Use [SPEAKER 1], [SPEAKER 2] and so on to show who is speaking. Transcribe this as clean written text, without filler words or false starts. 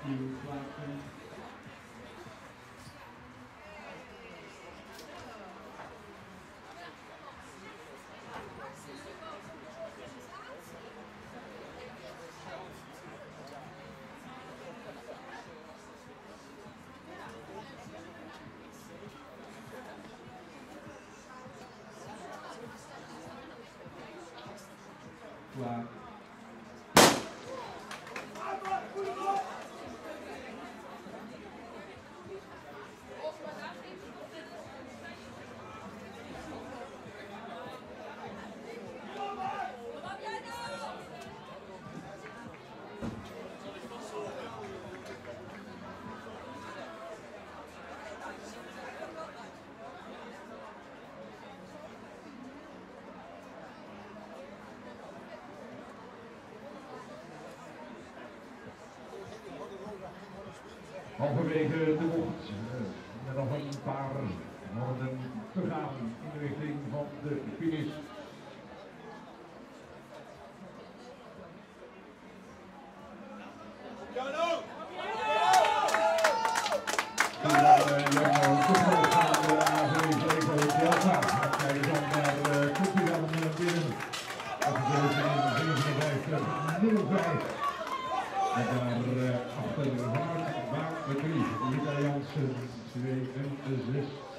[SPEAKER 1] Klaar. Halverwege de bocht, met nog een paar woorden te gaan in de richting van de finish. En daar achter de Rita Jansen 2 en 6.